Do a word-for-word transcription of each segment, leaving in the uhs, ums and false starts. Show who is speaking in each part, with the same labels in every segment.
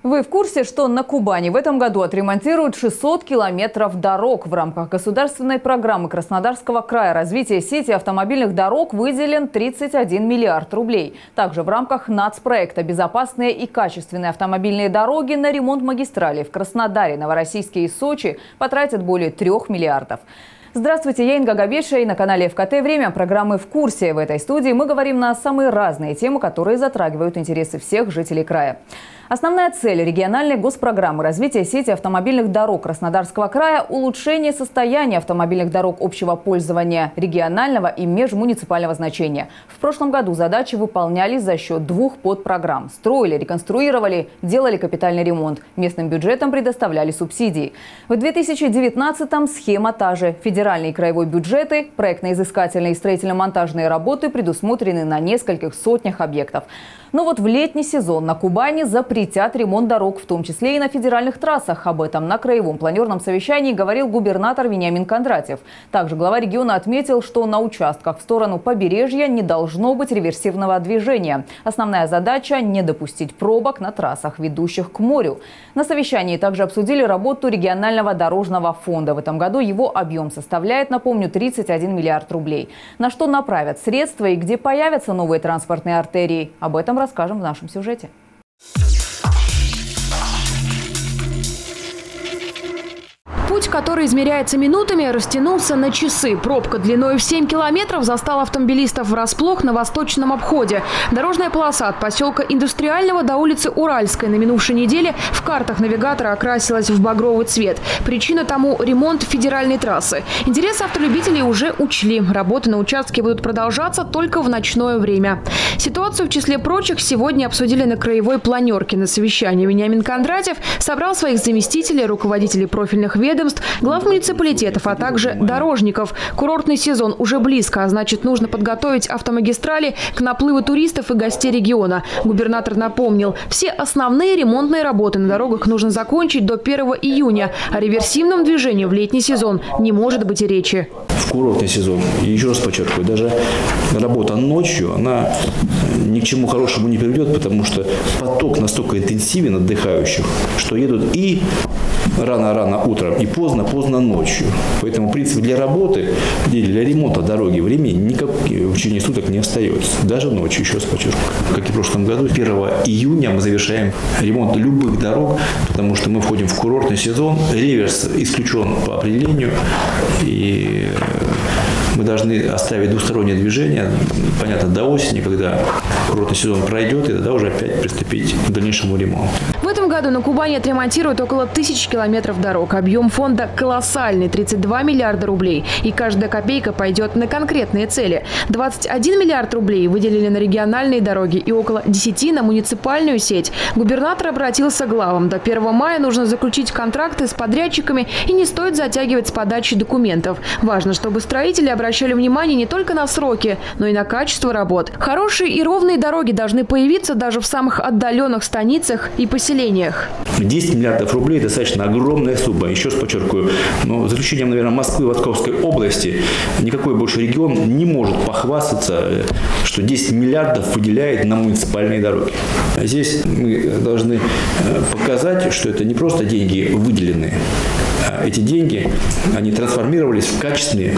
Speaker 1: Вы в курсе, что на Кубани в этом году отремонтируют шестьсот километров дорог? В рамках государственной программы Краснодарского края развития сети автомобильных дорог выделен тридцать один миллиард рублей. Также в рамках нацпроекта «Безопасные и качественные автомобильные дороги» на ремонт магистралей в Краснодаре, Новороссийске и Сочи потратят более трех миллиардов. Здравствуйте, я Инга Габеша, и на канале эф ка тэ «Время» программы «В курсе». В этой студии мы говорим на самые разные темы, которые затрагивают интересы всех жителей края. Основная цель региональной госпрограммы развития сети автомобильных дорог Краснодарского края – улучшение состояния автомобильных дорог общего пользования регионального и межмуниципального значения. В прошлом году задачи выполнялись за счет двух подпрограмм. Строили, реконструировали, делали капитальный ремонт. Местным бюджетам предоставляли субсидии. В две тысячи девятнадцатом схема та же. Федеральные и краевой бюджеты, проектно-изыскательные и строительно-монтажные работы предусмотрены на нескольких сотнях объектов. Но вот в летний сезон на Кубани запретят ремонт дорог, в том числе и на федеральных трассах. Об этом на краевом планерном совещании говорил губернатор Вениамин Кондратьев. Также глава региона отметил, что на участках в сторону побережья не должно быть реверсивного движения. Основная задача – не допустить пробок на трассах, ведущих к морю. На совещании также обсудили работу регионального дорожного фонда. В этом году его объем составляет, напомню, тридцать один миллиард рублей. На что направят средства и где появятся новые транспортные артерии? Об этом расскажем в нашем сюжете.
Speaker 2: Путь, который измеряется минутами, растянулся на часы. Пробка длиной в семь километров застала автомобилистов врасплох на восточном обходе. Дорожная полоса от поселка Индустриального до улицы Уральской на минувшей неделе в картах навигатора окрасилась в багровый цвет. Причина тому – ремонт федеральной трассы. Интересы автолюбителей уже учли. Работы на участке будут продолжаться только в ночное время. Ситуацию, в числе прочих, сегодня обсудили на краевой планерке. На совещании Вениамин Кондратьев собрал своих заместителей, руководителей профильных ведомств, глав муниципалитетов, а также дорожников. Курортный сезон уже близко, а значит, нужно подготовить автомагистрали к наплыву туристов и гостей региона. Губернатор напомнил, все основные ремонтные работы на дорогах нужно закончить до первого июня. О реверсивном движении в летний сезон не может быть и речи.
Speaker 3: В курортный сезон, еще раз подчеркиваю, даже работа ночью, она ни к чему хорошему не приведет, потому что поток настолько интенсивен отдыхающих, что едут и рано-рано утром, и поздно-поздно ночью. Поэтому, в принципе, для работы, для ремонта дороги времени никак в течение суток не остается. Даже ночью, еще раз подчеркиваю. Как и в прошлом году, первого июня мы завершаем ремонт любых дорог, потому что мы входим в курортный сезон. Реверс исключен по определению. И мы должны оставить двустороннее движение, понятно, до осени, когда курортный сезон пройдет, и тогда уже опять приступить к дальнейшему ремонту.
Speaker 2: В этом году на Кубани отремонтируют около тысячи километров дорог. Объем фонда колоссальный – тридцать два миллиарда рублей. И каждая копейка пойдет на конкретные цели. двадцать один миллиард рублей выделили на региональные дороги и около десяти на муниципальную сеть. Губернатор обратился к главам. До первого мая нужно заключить контракты с подрядчиками и не стоит затягивать с подачей документов. Важно, чтобы строители обращали внимание не только на сроки, но и на качество работ. Хорошие и ровные дороги должны появиться даже в самых отдаленных станицах и поселениях.
Speaker 3: десять миллиардов рублей – достаточно огромная сумма. Еще раз подчеркиваю, но за исключением, наверное, Москвы и Московской области, никакой больше регион не может похвастаться, что десять миллиардов выделяет на муниципальные дороги. Здесь мы должны показать, что это не просто деньги выделенные. Эти деньги, они трансформировались в качественные,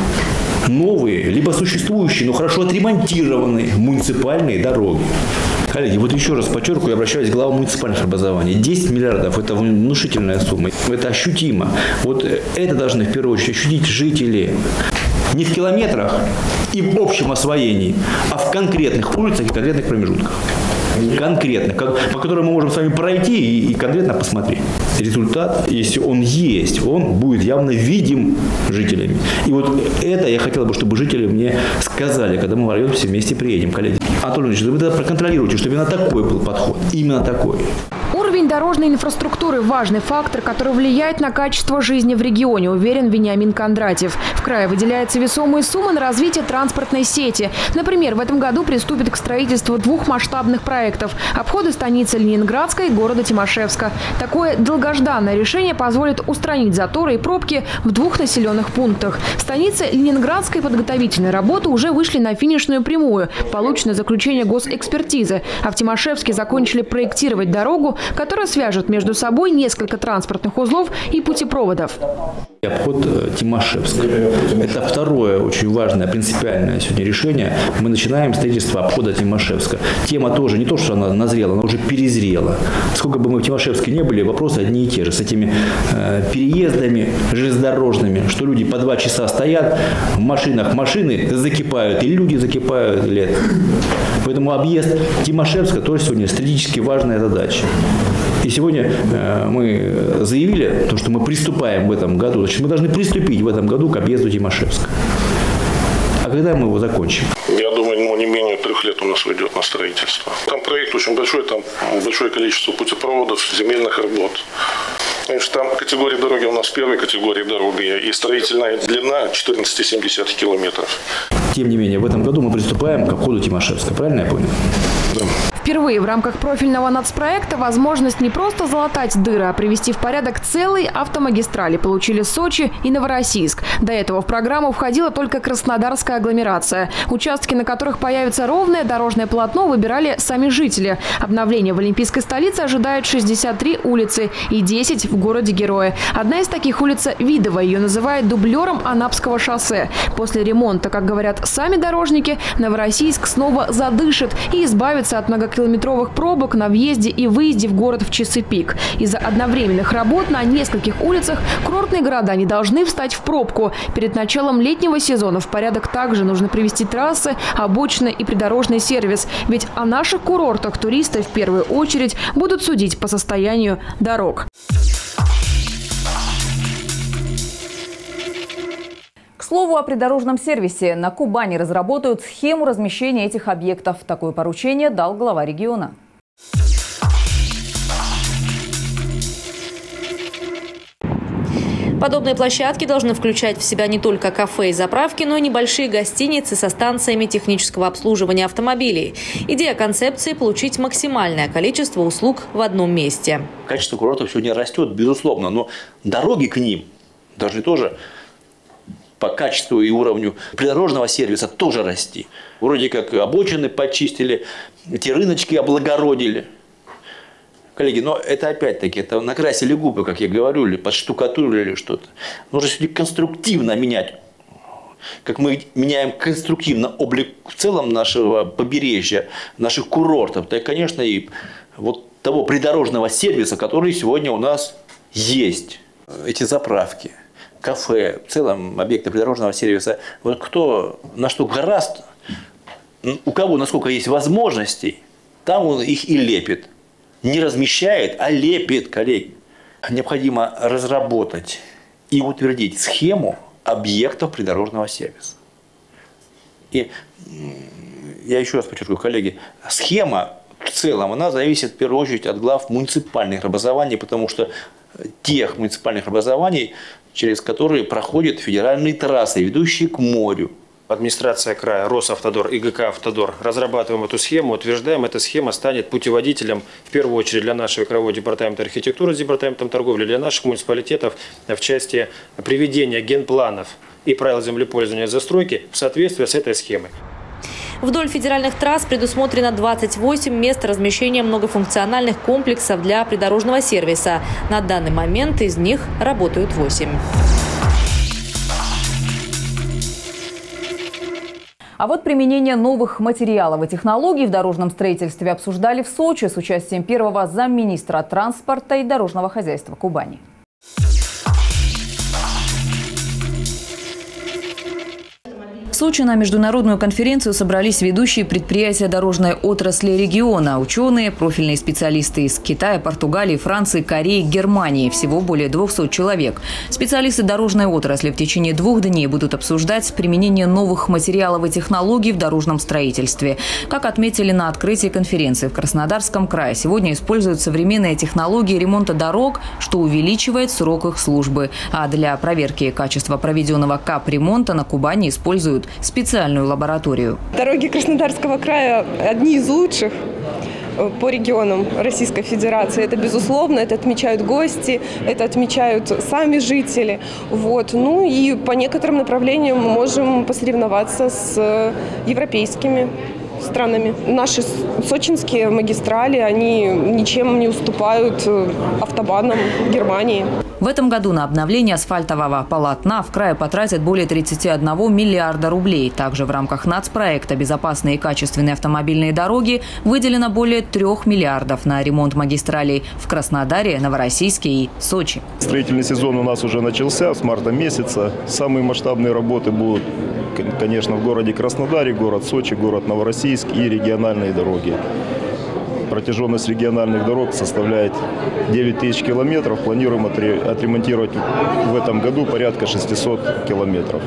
Speaker 3: новые, либо существующие, но хорошо отремонтированные муниципальные дороги. Коллеги, вот еще раз подчеркиваю, я обращаюсь к главам муниципальных образований. десять миллиардов – это внушительная сумма, это ощутимо. Вот это должны в первую очередь ощутить жители. Не в километрах и в общем освоении, а в конкретных улицах и конкретных промежутках. Конкретно, по которым мы можем с вами пройти и, и конкретно посмотреть. Результат, если он есть, он будет явно видим жителями. И вот это я хотел бы, чтобы жители мне сказали, когда мы в район все вместе приедем, коллеги. Анатолий Ильич, вы тогда проконтролируйте, чтобы именно такой был подход. Именно такой.
Speaker 2: Уровень дорожной инфраструктуры – важный фактор, который влияет на качество жизни в регионе, уверен Вениамин Кондратьев. В крае выделяются весомые суммы на развитие транспортной сети. Например, в этом году приступит к строительству двух масштабных проектов – обхода станицы Ленинградской и города Тимошевска. Такое долгожданное решение позволит устранить заторы и пробки в двух населенных пунктах. В станице Ленинградской подготовительные работы уже вышли на финишную прямую. Получено заключение госэкспертизы. А в Тимошевске закончили проектировать дорогу, которая которая свяжет между собой несколько транспортных узлов и путепроводов.
Speaker 3: Обход Тимашевска. Это второе очень важное принципиальное сегодня решение. Мы начинаем строительство обхода Тимашевска. Тема тоже не то, что она назрела, она уже перезрела. Сколько бы мы в Тимашевске не были, вопросы одни и те же. С этими э, переездами железнодорожными, что люди по два часа стоят, в машинах машины закипают, и люди закипают лет. Поэтому объезд Тимашевска тоже сегодня стратегически важная задача. И сегодня э, мы заявили, то, что мы приступаем в этом году, значит, мы должны приступить в этом году к объезду Тимашевска. А когда мы его закончим?
Speaker 4: Я думаю, ну, не менее трех лет у нас уйдет на строительство. Там проект очень большой, там большое количество путепроводов, земельных работ. Значит, там категория дороги у нас первой категории дороги, и строительная длина четырнадцать целых семь десятых километров.
Speaker 3: Тем не менее, в этом году мы приступаем к обходу Тимашевска. Правильно я понял?
Speaker 4: Да.
Speaker 2: Впервые в рамках профильного нацпроекта возможность не просто залатать дыры, а привести в порядок целые автомагистрали получили Сочи и Новороссийск. До этого в программу входила только Краснодарская агломерация. Участки, на которых появится ровное дорожное полотно, выбирали сами жители. Обновление в Олимпийской столице ожидают шестьдесят три улицы и десять в городе-герое. Одна из таких улица Видова. Ее называют дублером Анапского шоссе. После ремонта, как говорят сами дорожники, Новороссийск снова задышит и избавится от многокилометровых пробок на въезде и выезде в город в часы пик. Из-за одновременных работ на нескольких улицах курортные города не должны встать в пробку. Перед началом летнего сезона в порядок также нужно привести трассы, обочины и придорожный сервис. Ведь о наших курортах туристы в первую очередь будут судить по состоянию дорог.
Speaker 1: К слову о придорожном сервисе. На Кубани разработают схему размещения этих объектов. Такое поручение дал глава региона.
Speaker 5: Подобные площадки должны включать в себя не только кафе и заправки, но и небольшие гостиницы со станциями технического обслуживания автомобилей. Идея концепции – получить максимальное количество услуг в одном месте.
Speaker 3: Качество курортов сегодня растет, безусловно, но дороги к ним должны тоже по качеству и уровню придорожного сервиса тоже расти. Вроде как обочины почистили, эти рыночки облагородили. Коллеги, но это опять-таки, это накрасили губы, как я говорю, или подштукатурили что-то. Нужно все-таки конструктивно менять. Как мы меняем конструктивно облик в целом нашего побережья, наших курортов, так, конечно, и вот того придорожного сервиса, который сегодня у нас есть. Эти заправки, кафе, в целом объекты придорожного сервиса. Вот кто на что гораст, у кого насколько есть возможностей, там он их и лепит. Не размещает, а лепит, коллеги. Необходимо разработать и утвердить схему объектов придорожного сервиса. И я еще раз подчеркиваю, коллеги, схема в целом, она зависит в первую очередь от глав муниципальных образований, потому что тех муниципальных образований, через которые проходят федеральные трассы, ведущие к морю.
Speaker 6: Администрация края, Росавтодор и ГК «Автодор» разрабатываем эту схему, утверждаем, эта схема станет путеводителем, в первую очередь, для нашего краевого департамента архитектуры с департаментом торговли, для наших муниципалитетов в части приведения генпланов и правил землепользования и застройки в соответствии с этой схемой.
Speaker 5: Вдоль федеральных трасс предусмотрено двадцать восемь мест размещения многофункциональных комплексов для придорожного сервиса. На данный момент из них работают восемь.
Speaker 1: А вот применение новых материалов и технологий в дорожном строительстве обсуждали в Сочи с участием первого замминистра транспорта и дорожного хозяйства Кубани. В Сочи на международную конференцию собрались ведущие предприятия дорожной отрасли региона, ученые, профильные специалисты из Китая, Португалии, Франции, Кореи, Германии. Всего более двухсот человек. Специалисты дорожной отрасли в течение двух дней будут обсуждать применение новых материалов и технологий в дорожном строительстве. Как отметили на открытии конференции в Краснодарском крае, сегодня используют современные технологии ремонта дорог, что увеличивает срок их службы. А для проверки качества проведенного капремонта на Кубани используют специальную лабораторию.
Speaker 7: Дороги Краснодарского края одни из лучших по регионам Российской Федерации. Это безусловно, это отмечают гости, это отмечают сами жители. Вот. Ну и по некоторым направлениям мы можем посоревноваться с европейскими странами. Наши сочинские магистрали, они ничем не уступают автобанам Германии.
Speaker 1: В этом году на обновление асфальтового полотна в крае потратят более тридцати одного миллиарда рублей. Также в рамках нацпроекта «Безопасные и качественные автомобильные дороги» выделено более трех миллиардов на ремонт магистралей в Краснодаре, Новороссийске и Сочи.
Speaker 8: Строительный сезон у нас уже начался с марта месяца. Самые масштабные работы будут, конечно, в городе Краснодаре, город Сочи, город Новороссийск и региональные дороги. Протяженность региональных дорог составляет девять тысяч километров. Планируем отремонтировать в этом году порядка шестисот километров.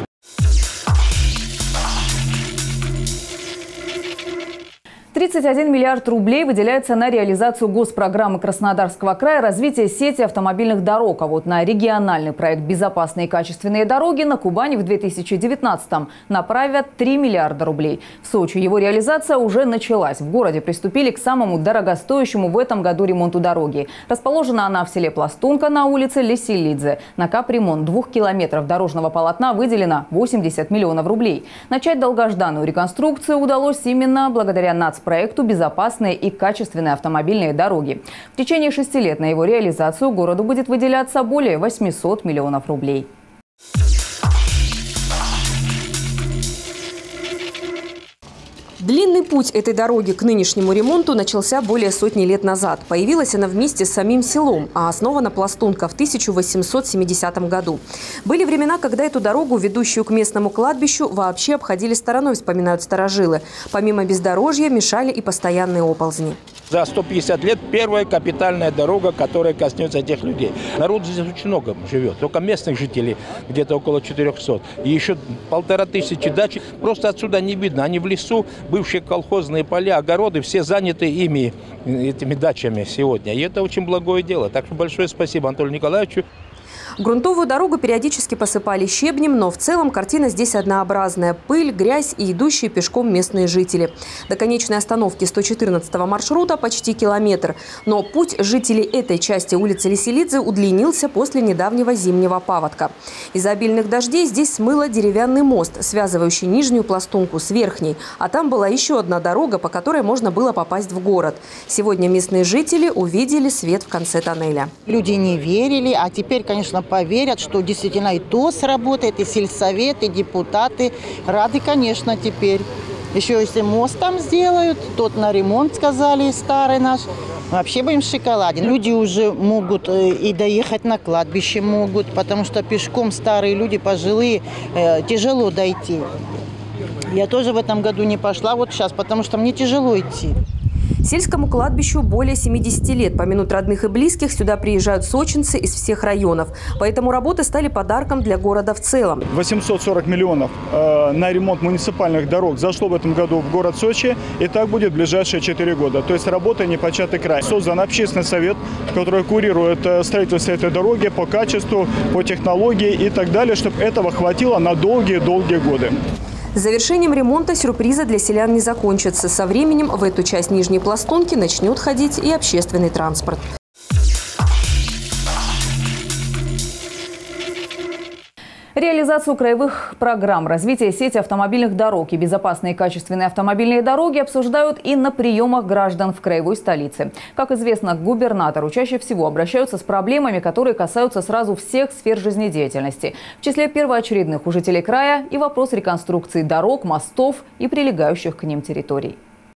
Speaker 1: тридцать один миллиард рублей выделяется на реализацию госпрограммы Краснодарского края развития сети автомобильных дорог. А вот на региональный проект «Безопасные и качественные дороги» на Кубани в две тысячи девятнадцатом направят три миллиарда рублей. В Сочи его реализация уже началась. В городе приступили к самому дорогостоящему в этом году ремонту дороги. Расположена она в селе Пластунка на улице Леселидзе. На капремонт двух километров дорожного полотна выделено восемьдесят миллионов рублей. Начать долгожданную реконструкцию удалось именно благодаря нацпроекту проекту «Безопасные и качественные автомобильные дороги». В течение шести лет на его реализацию городу будет выделяться более восьмисот миллионов рублей.
Speaker 9: Длинный путь этой дороги к нынешнему ремонту начался более сотни лет назад. Появилась она вместе с самим селом, а основана Пластунка в тысяча восемьсот семидесятом году. Были времена, когда эту дорогу, ведущую к местному кладбищу, вообще обходили стороной, вспоминают старожилы. Помимо бездорожья мешали и постоянные оползни.
Speaker 10: За сто пятьдесят лет первая капитальная дорога, которая коснется этих людей. Народ здесь очень много живет, только местных жителей где-то около четырёхсот. И еще полтора тысячи дач. Просто отсюда не видно. Они в лесу, бывшие колхозные поля, огороды, все заняты ими, этими дачами сегодня. И это очень благое дело. Так что большое спасибо Анатолию Николаевичу.
Speaker 9: Грунтовую дорогу периодически посыпали щебнем, но в целом картина здесь однообразная. Пыль, грязь и идущие пешком местные жители. До конечной остановки сто четырнадцатого маршрута почти километр. Но путь жителей этой части улицы Леселидзе удлинился после недавнего зимнего паводка. Из-за обильных дождей здесь смыло деревянный мост, связывающий нижнюю Пластунку с верхней. А там была еще одна дорога, по которой можно было попасть в город. Сегодня местные жители увидели свет в конце тоннеля.
Speaker 11: Люди не верили, а теперь, конечно, поверят, что действительно и то сработает, и сельсовет, и депутаты. Рады, конечно, теперь. Еще если мост там сделают, тот на ремонт, сказали, старый наш. Вообще будем шоколаден. Люди уже могут и доехать на кладбище могут, потому что пешком старые люди, пожилые, тяжело дойти. Я тоже в этом году не пошла вот сейчас, потому что мне тяжело идти.
Speaker 9: Сельскому кладбищу более семидесяти лет. Помянуть родных и близких сюда приезжают сочинцы из всех районов. Поэтому работы стали подарком для города в целом.
Speaker 12: восемьсот сорок миллионов э, на ремонт муниципальных дорог зашло в этом году в город Сочи. И так будет в ближайшие четыре года. То есть работа непочатый край. Создан общественный совет, который курирует э, строительство этой дороги по качеству, по технологии и так далее, чтобы этого хватило на долгие-долгие годы.
Speaker 9: С завершением ремонта сюрпризы для селян не закончатся. Со временем в эту часть Нижней Пластунки начнет ходить и общественный транспорт.
Speaker 1: Реализацию краевых программ развития сети автомобильных дорог и безопасные и качественные автомобильные дороги обсуждают и на приемах граждан в краевой столице. Как известно, к губернатору чаще всего обращаются с проблемами, которые касаются сразу всех сфер жизнедеятельности. В числе первоочередных у жителей края и вопрос реконструкции дорог, мостов и прилегающих к ним территорий.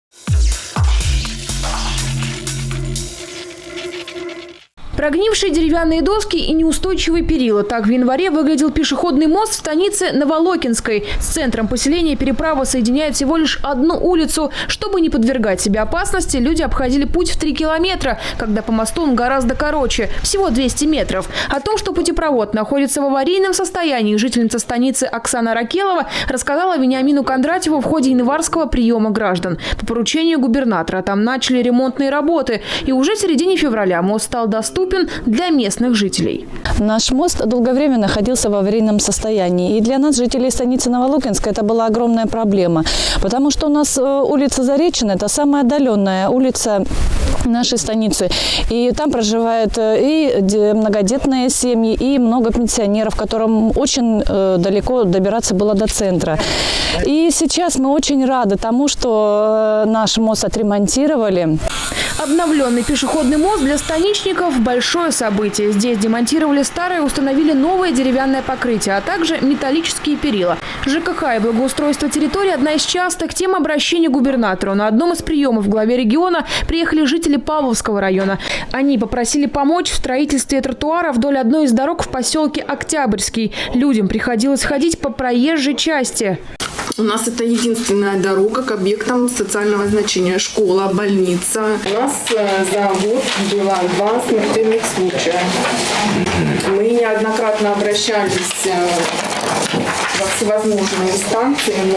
Speaker 2: Прогнившие деревянные доски и неустойчивые перила. Так в январе выглядел пешеходный мост в станице Новолокинской. С центром поселения переправа соединяет всего лишь одну улицу. Чтобы не подвергать себе опасности, люди обходили путь в три километра, когда по мосту он гораздо короче, всего двести метров. О том, что путепровод находится в аварийном состоянии, жительница станицы Оксана Ракелова рассказала Вениамину Кондратьеву в ходе январского приема граждан. По поручению губернатора там начали ремонтные работы. И уже в середине февраля мост стал доступен для местных жителей.
Speaker 13: Наш мост долгое время находился в аварийном состоянии. И для нас, жителей станицы Новолокинска, это была огромная проблема. Потому что у нас улица Заречная – это самая отдаленная улица нашей станицы. И там проживают и многодетные семьи, и много пенсионеров, которым очень далеко добираться было до центра. И сейчас мы очень рады тому, что наш мост отремонтировали.
Speaker 2: Обновленный пешеходный мост для станичников – большое событие. Здесь демонтировали старое и установили новое деревянное покрытие, а также металлические перила. ЖКХ и благоустройство территории – одна из частых тем обращения к губернатору. На одном из приемов в главе региона приехали жители Павловского района. Они попросили помочь в строительстве тротуара вдоль одной из дорог в поселке Октябрьский. Людям приходилось ходить по проезжей части.
Speaker 14: У нас это единственная дорога к объектам социального значения. Школа, больница. У нас за год было два смертельных случая. Мы неоднократно обращались во всевозможные инстанции, но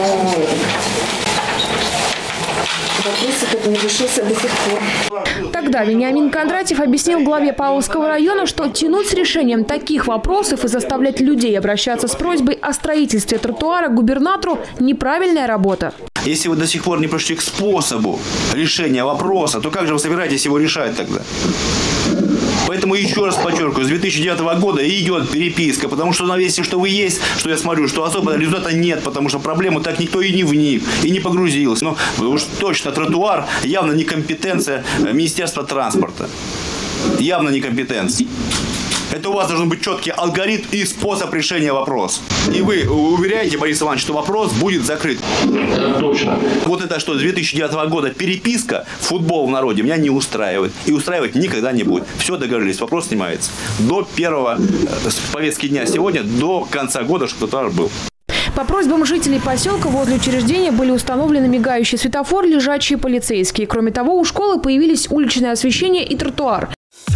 Speaker 14: вопрос этот не решился до сих пор.
Speaker 2: Тогда Вениамин Кондратьев объяснил главе Павловского района, что тянуть с решением таких вопросов и заставлять людей обращаться с просьбой о строительстве тротуара к губернатору – неправильная работа.
Speaker 3: Если вы до сих пор не пришли к способу решения вопроса, то как же вы собираетесь его решать тогда? Поэтому еще раз подчеркиваю, с две тысячи девятого года идет переписка, потому что навесьте, что вы есть, что я смотрю, что особо результата нет, потому что проблему так никто и не вник, и не погрузился. Но уж точно тротуар явно не компетенция Министерства транспорта. Явно не компетенция. Это у вас должен быть четкий алгоритм и способ решения вопроса. И вы уверяете, Борис Иванович, что вопрос будет закрыт. Это точно. Вот это что, с две тысячи девятого года переписка, футбол в народе меня не устраивает. И устраивать никогда не будет. Все, договорились, вопрос снимается. До первого повестки дня сегодня, до конца года, чтобы тротуар был.
Speaker 2: По просьбам жителей поселка возле учреждения были установлены мигающий светофор, лежачие полицейские. Кроме того, у школы появились уличное освещение и тротуар.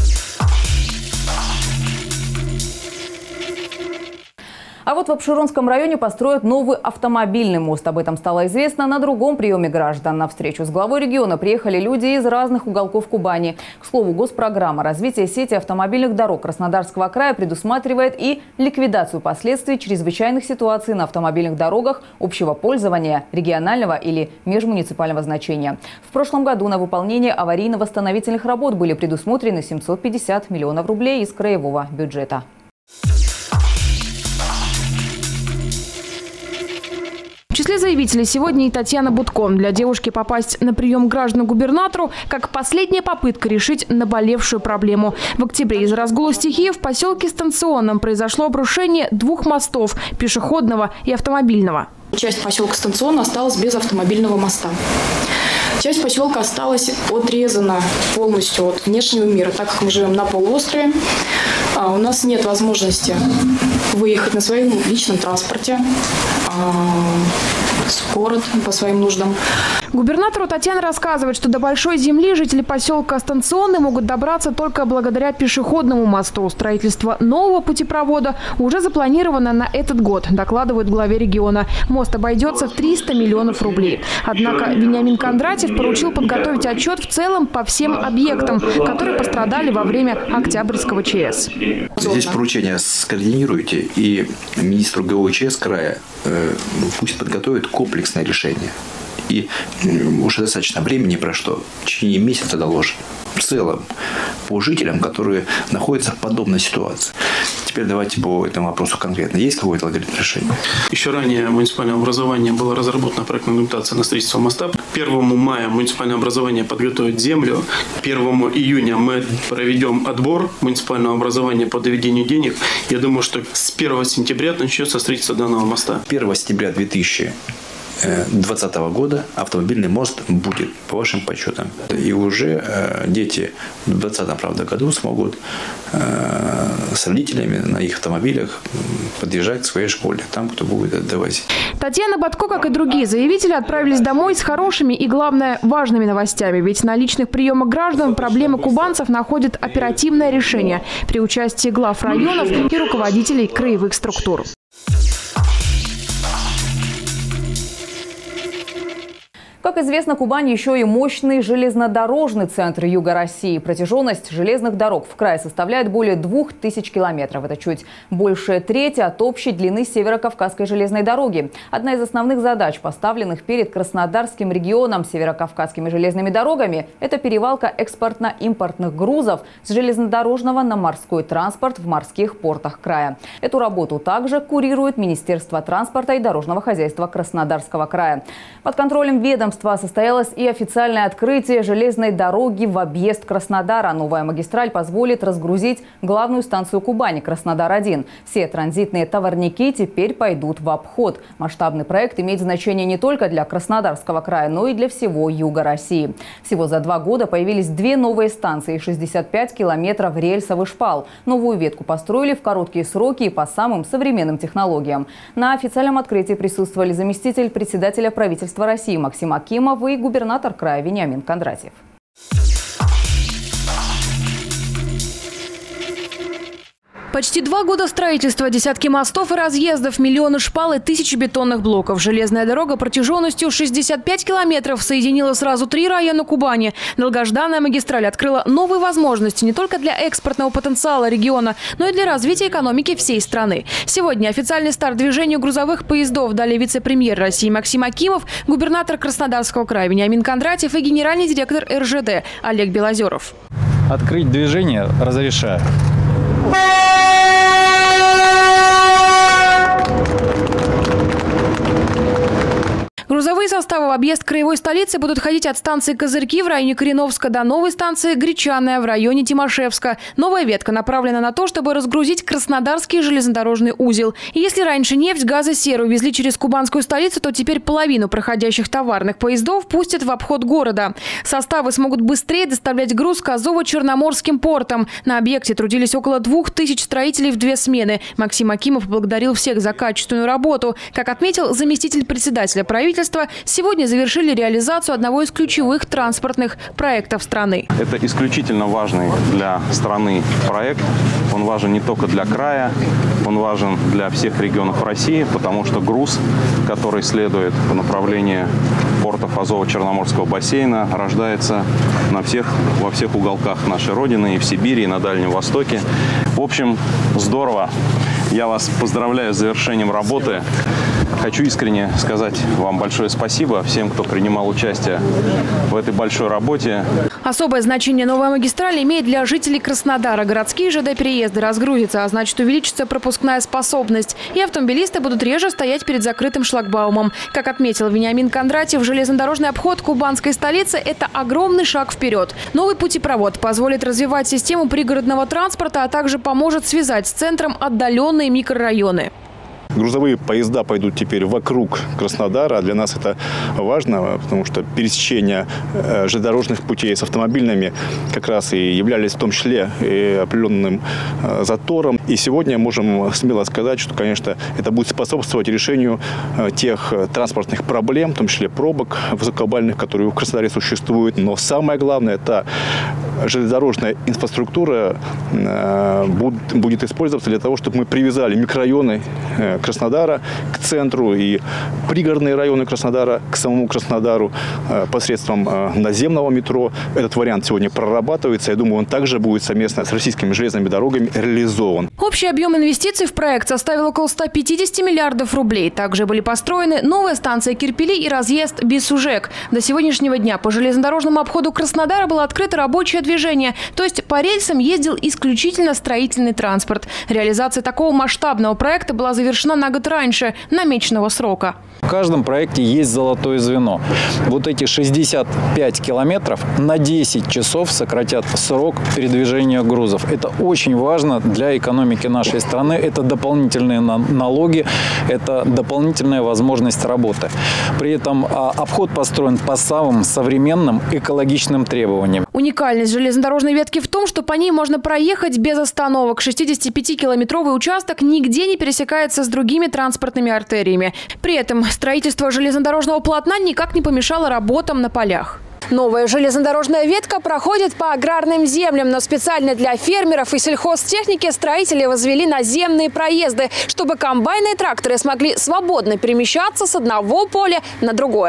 Speaker 1: А вот в Апшеронском районе построят новый автомобильный мост. Об этом стало известно на другом приеме граждан. На встречу с главой региона приехали люди из разных уголков Кубани. К слову, госпрограмма развития сети автомобильных дорог Краснодарского края предусматривает и ликвидацию последствий чрезвычайных ситуаций на автомобильных дорогах общего пользования, регионального или межмуниципального значения. В прошлом году на выполнение аварийно-восстановительных работ были предусмотрены семьсот пятьдесят миллионов рублей из краевого бюджета.
Speaker 2: В числе заявителей сегодня и Татьяна Будко. Для девушки попасть на прием к гражданам губернатору как последняя попытка решить наболевшую проблему. В октябре из-за разгула стихии в поселке Станционном произошло обрушение двух мостов – пешеходного и автомобильного.
Speaker 15: Часть поселка Станционного осталась без автомобильного моста. Часть поселка осталась отрезана полностью от внешнего мира, так как мы живем на полуострове. У нас нет возможности выехать на своем личном транспорте в город по своим нуждам.
Speaker 2: Губернатору Татьяна рассказывает, что до Большой Земли жители поселка Станционный могут добраться только благодаря пешеходному мосту. Строительство нового путепровода уже запланировано на этот год, докладывают главе региона. Мост обойдется в триста миллионов рублей. Однако Вениамин Кондратьев поручил подготовить отчет в целом по всем объектам, которые пострадали во время Октябрьского ЧС.
Speaker 3: Здесь поручение скоординируйте, и министру ГОЧС края э, пусть подготовит комплексное решение. И уже достаточно времени прошло, в течение месяца доложим. В целом, по жителям, которые находятся в подобной ситуации. Теперь давайте по этому вопросу конкретно. Есть какое-то алгоритм решения?
Speaker 16: Еще ранее муниципальное образование было разработана проектная документация на строительство моста. первого мая муниципальное образование подготовит землю. первого июня мы проведем отбор муниципального образования по доведению денег. Я думаю, что с первого сентября начнется строительство данного моста.
Speaker 3: первого сентября две тысячи двадцатого года автомобильный мост будет, по вашим подсчетам. И уже э, дети в двадцатом, правда, году смогут э, с родителями на их автомобилях подъезжать к своей школе, там, кто будет довозить.
Speaker 2: Татьяна Будко, как и другие заявители, отправились домой с хорошими и, главное, важными новостями. Ведь на личных приемах граждан проблемы кубанцев находят оперативное решение при участии глав районов и руководителей краевых структур.
Speaker 1: Как известно, Кубань еще и мощный железнодорожный центр Юга России. Протяженность железных дорог в крае составляет более двух тысяч километров. Это чуть больше трети от общей длины Северо-Кавказской железной дороги. Одна из основных задач, поставленных перед Краснодарским регионом Северо-Кавказскими железными дорогами, это перевалка экспортно-импортных грузов с железнодорожного на морской транспорт в морских портах края. Эту работу также курирует Министерство транспорта и дорожного хозяйства Краснодарского края. Под контролем ведомства состоялось и официальное открытие железной дороги в объезд Краснодара. Новая магистраль позволит разгрузить главную станцию Кубани Краснодар один. Все транзитные товарники теперь пойдут в обход. Масштабный проект имеет значение не только для Краснодарского края, но и для всего юга России. Всего за два года появились две новые станции и шестьдесят пять километров рельсовый шпал. Новую ветку построили в короткие сроки и по самым современным технологиям. На официальном открытии присутствовали заместитель председателя правительства России Максим Акимов и губернатор края Вениамин Кондратьев.
Speaker 2: Почти два года строительства, десятки мостов и разъездов, миллионы шпал и тысячи бетонных блоков. Железная дорога протяженностью шестьдесят пять километров соединила сразу три района Кубани. Долгожданная магистраль открыла новые возможности не только для экспортного потенциала региона, но и для развития экономики всей страны. Сегодня официальный старт движению грузовых поездов дали вице-премьер России Максим Акимов, губернатор Краснодарского края Вениамин Кондратьев и генеральный директор эр жэ дэ Олег Белозеров.
Speaker 17: Открыть движение разрешаю.
Speaker 2: Грузовые составы в объезд краевой столицы будут ходить от станции Козырьки в районе Кореновска до новой станции Гречаная в районе Тимошевска. Новая ветка направлена на то, чтобы разгрузить Краснодарский железнодорожный узел. И если раньше нефть, газ и серу везли через кубанскую столицу, то теперь половину проходящих товарных поездов пустят в обход города. Составы смогут быстрее доставлять груз к Азово-Черноморским портам. На объекте трудились около двух тысяч строителей в две смены. Максим Акимов поблагодарил всех за качественную работу. Как отметил заместитель председателя правительства, сегодня завершили реализацию одного из ключевых транспортных проектов страны.
Speaker 18: Это исключительно важный для страны проект. Он важен не только для края, он важен для всех регионов России, потому что груз, который следует по направлению портов Азово-Черноморского бассейна, рождается на всех, во всех уголках нашей Родины, и в Сибири, и на Дальнем Востоке. В общем, здорово. Я вас поздравляю с завершением работы. Хочу искренне сказать вам большое спасибо всем, кто принимал участие в этой большой работе.
Speaker 2: Особое значение новая магистраль имеет для жителей Краснодара. Городские жэ дэ-переезды разгрузятся, а значит увеличится пропускная способность. И автомобилисты будут реже стоять перед закрытым шлагбаумом. Как отметил Вениамин Кондратьев, железнодорожный обход кубанской столицы – это огромный шаг вперед. Новый путепровод позволит развивать систему пригородного транспорта, а также поможет связать с центром отдаленные микрорайоны.
Speaker 19: Грузовые поезда пойдут теперь вокруг Краснодара. Для нас это важно, потому что пересечение железнодорожных путей с автомобильными как раз и являлись в том числе и определенным затором. И сегодня можем смело сказать, что, конечно, это будет способствовать решению тех транспортных проблем, в том числе пробок высокобальных, которые в Краснодаре существуют. Но самое главное, это железнодорожная инфраструктура будет использоваться для того, чтобы мы привязали микрорайоны Краснодара к центру и пригородные районы Краснодара к самому Краснодару посредством наземного метро. Этот вариант сегодня прорабатывается. Я думаю, он также будет совместно с российскими железными дорогами реализован.
Speaker 2: Общий объем инвестиций в проект составил около ста пятидесяти миллиардов рублей. Также были построены новая станция Кирпили и разъезд Бисужек. До сегодняшнего дня по железнодорожному обходу Краснодара было открыто рабочее движение. То есть по рельсам ездил исключительно строительный транспорт. Реализация такого масштабного проекта была завершена на год раньше намеченного срока.
Speaker 17: В каждом проекте есть золотое звено. Вот эти шестьдесят пять километров на десять часов сократят срок передвижения грузов. Это очень важно для экономики нашей страны. Это дополнительные налоги, это дополнительная возможность работы. При этом обход построен по самым современным экологичным требованиям.
Speaker 2: Уникальность железнодорожной ветки в том, что по ней можно проехать без остановок. шестидесятипятикилометровый участок нигде не пересекается с другими транспортными артериями. При этом строительство железнодорожного полотна никак не помешало работам на полях. Новая железнодорожная ветка проходит по аграрным землям, но специально для фермеров и сельхозтехники строители возвели наземные проезды, чтобы комбайны и тракторы смогли свободно перемещаться с одного поля на другое.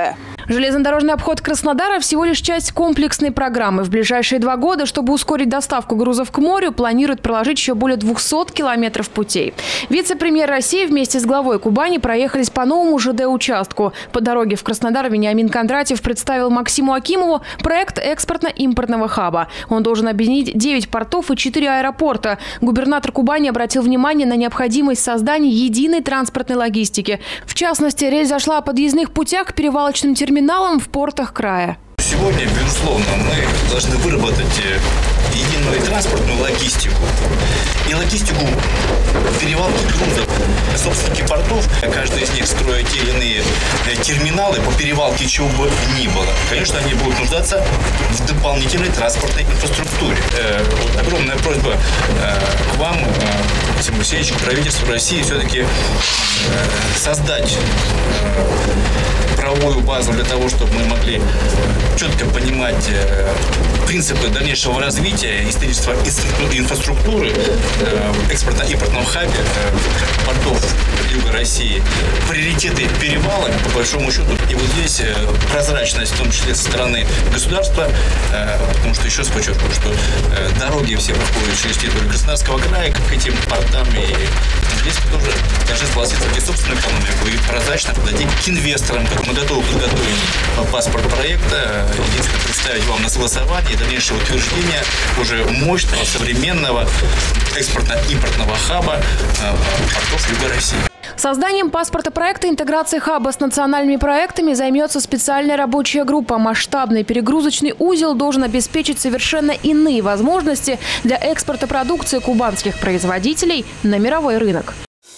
Speaker 2: Железнодорожный обход Краснодара всего лишь часть комплексной программы. В ближайшие два года, чтобы ускорить доставку грузов к морю, планируют проложить еще более двухсот километров путей. Вице-премьер России вместе с главой Кубани проехались по новому ЖД-участку. По дороге в Краснодар Вениамин Кондратьев представил Максиму Акимову проект экспортно-импортного хаба. Он должен объединить девять портов и четыре аэропорта. Губернатор Кубани обратил внимание на необходимость создания единой транспортной логистики. В частности, речь зашла о подъездных путях к перевалочным терминалам в портах края.
Speaker 20: Сегодня, безусловно, мы должны выработать единую транспортную логистику и логистику перевалки грузов. Собственники портов, каждый из них строит те или иные терминалы по перевалке чего бы ни было. Конечно, они будут нуждаться в дополнительной транспортной инфраструктуре. Вот огромная просьба к вам, Максим Алексеевич, к правительству России все-таки создать правовую базу для того, чтобы мы могли четко понимать принципы дальнейшего развития и строительства инфраструктуры в экспортно-импортном хабе портов Юга России, приоритеты перевалок, по большому счету. И вот здесь прозрачность, в том числе со стороны государства, потому что, еще раз подчеркну, что дороги все проходят через территорию Краснодарского края, как к этим портам, и здесь мы тоже должны согласиться в собственную экономику и прозрачно подойти к инвесторам. Мы готовы подготовить паспорт проекта, единственное, представить вам на согласование и дальнейшее утверждение уже мощного, современного экспортно-импортного хаба портов Юга России.
Speaker 2: Созданием паспорта проекта интеграции хаба с национальными проектами займется специальная рабочая группа. Масштабный перегрузочный узел должен обеспечить совершенно иные возможности для экспорта продукции кубанских производителей на мировой рынок.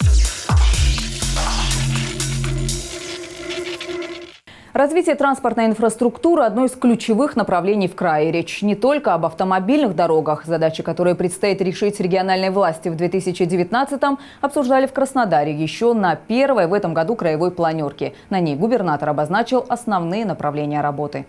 Speaker 1: Развитие транспортной инфраструктуры – одно из ключевых направлений в крае. Речь не только об автомобильных дорогах. Задачи, которые предстоит решить региональной власти в две тысячи девятнадцатом, обсуждали в Краснодаре еще на первой в этом году краевой планерке. На ней губернатор обозначил основные направления работы.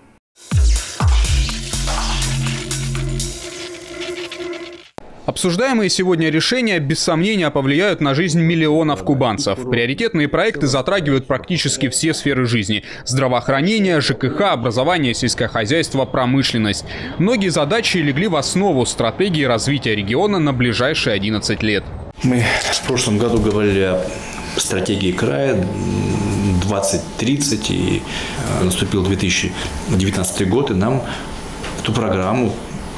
Speaker 21: Обсуждаемые сегодня решения без сомнения повлияют на жизнь миллионов кубанцев. Приоритетные проекты затрагивают практически все сферы жизни – здравоохранение, ЖКХ, образование, сельское хозяйство, промышленность. Многие задачи легли в основу стратегии развития региона на ближайшие одиннадцать лет.
Speaker 3: Мы в прошлом году говорили о стратегии края двадцать тридцать, и наступил две тысячи девятнадцатый год, и нам эту программу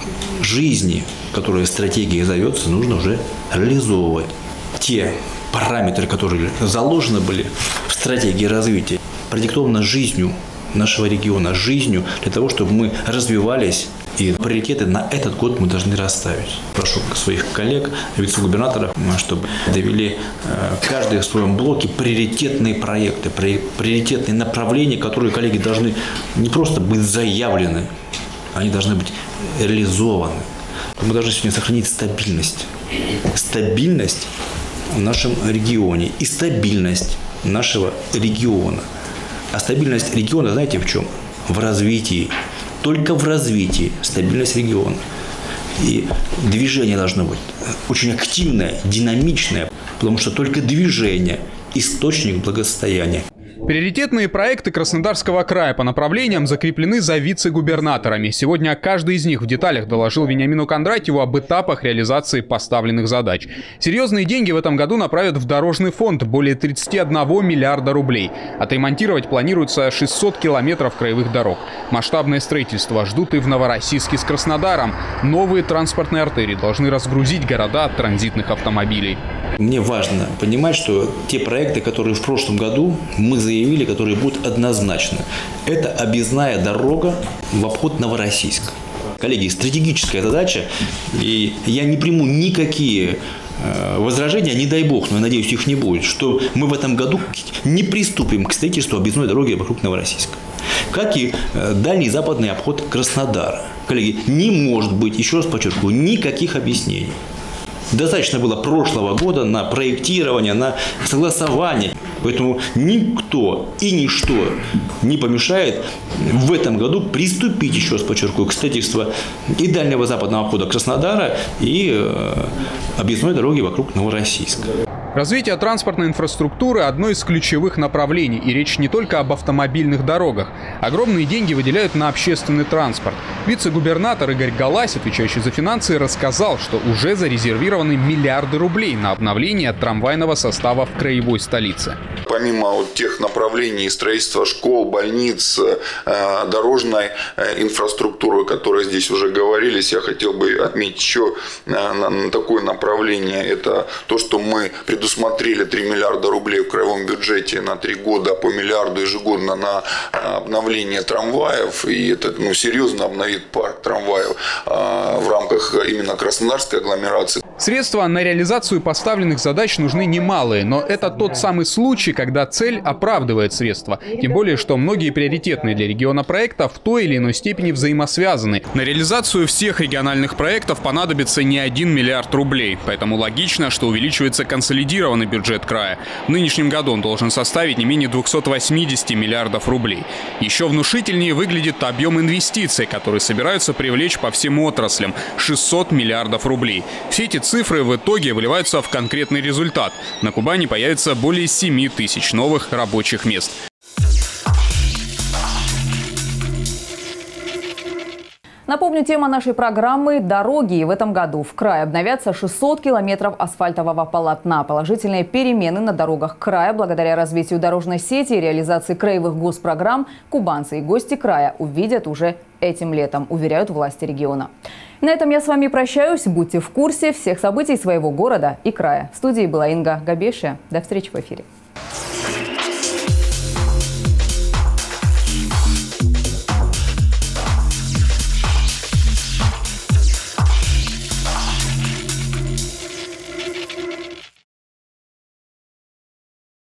Speaker 3: жизни, которая стратегией зовется, нужно уже реализовывать. Те параметры, которые заложены были в стратегии развития, продиктованы жизнью нашего региона, жизнью для того, чтобы мы развивались. И приоритеты на этот год мы должны расставить. Прошу своих коллег, вице-губернаторов, чтобы довели каждый в своем блоке приоритетные проекты, приоритетные направления, которые коллеги должны не просто быть заявлены, они должны быть реализованы. Мы должны сегодня сохранить стабильность. Стабильность в нашем регионе и стабильность нашего региона. А стабильность региона, знаете, в чем? В развитии. Только в развитии стабильность региона. И движение должно быть очень активное, динамичное, потому что только движение – источник благосостояния.
Speaker 21: Приоритетные проекты Краснодарского края по направлениям закреплены за вице-губернаторами. Сегодня каждый из них в деталях доложил Вениамину Кондратьеву об этапах реализации поставленных задач. Серьезные деньги в этом году направят в дорожный фонд – более тридцати одного миллиарда рублей. Отремонтировать планируется шестьсот километров краевых дорог. Масштабное строительство ждут и в Новороссийске с Краснодаром. Новые транспортные артерии должны разгрузить города от транзитных автомобилей.
Speaker 3: Мне важно понимать, что те проекты, которые в прошлом году мы заявили, которые будут однозначно. Это объездная дорога в обход Новороссийска. Коллеги, стратегическая задача, и я не приму никакие возражения, не дай бог, но я надеюсь, их не будет, что мы в этом году не приступим к строительству объездной дороги вокруг Новороссийска. Как и дальний западный обход Краснодара. Коллеги, не может быть, еще раз подчеркиваю, никаких объяснений. Достаточно было прошлого года на проектирование, на согласование. Поэтому никто и ничто не помешает в этом году приступить, еще раз подчеркиваю, к строительству и дальнего западного обхода Краснодара, и э, объездной дороги вокруг Новороссийска.
Speaker 21: Развитие транспортной инфраструктуры – одно из ключевых направлений, и речь не только об автомобильных дорогах. Огромные деньги выделяют на общественный транспорт. Вице-губернатор Игорь Галась, отвечающий за финансы, рассказал, что уже зарезервированы миллиарды рублей на обновление трамвайного состава в краевой столице.
Speaker 4: Помимо вот тех направлений строительства школ, больниц, дорожной инфраструктуры, которые здесь уже говорились, я хотел бы отметить еще такое направление. Это то, что мы предусмотрели три миллиарда рублей в краевом бюджете на три года, по миллиарду ежегодно на обновление трамваев. И это ну, серьезно обновит парк трамваев в рамках именно Краснодарской агломерации.
Speaker 21: Средства на реализацию поставленных задач нужны немалые, но это тот самый случай, когда цель оправдывает средства. Тем более, что многие приоритетные для региона проекта в той или иной степени взаимосвязаны. На реализацию всех региональных проектов понадобится не один миллиард рублей. Поэтому логично, что увеличивается консолидированный бюджет края. В нынешнем году он должен составить не менее двухсот восьмидесяти миллиардов рублей. Еще внушительнее выглядит объем инвестиций, которые собираются привлечь по всем отраслям – шестьсот миллиардов рублей. Все эти цифры в итоге выливаются в конкретный результат. На Кубани появится более семи тысяч новых рабочих мест.
Speaker 1: Напомню, тема нашей программы – дороги. И в этом году в крае обновятся шестьсот километров асфальтового полотна. Положительные перемены на дорогах края благодаря развитию дорожной сети и реализации краевых госпрограмм кубанцы и гости края увидят уже этим летом, уверяют власти региона. На этом я с вами прощаюсь. Будьте в курсе всех событий своего города и края. В студии была Инга Габешия. До встречи в эфире.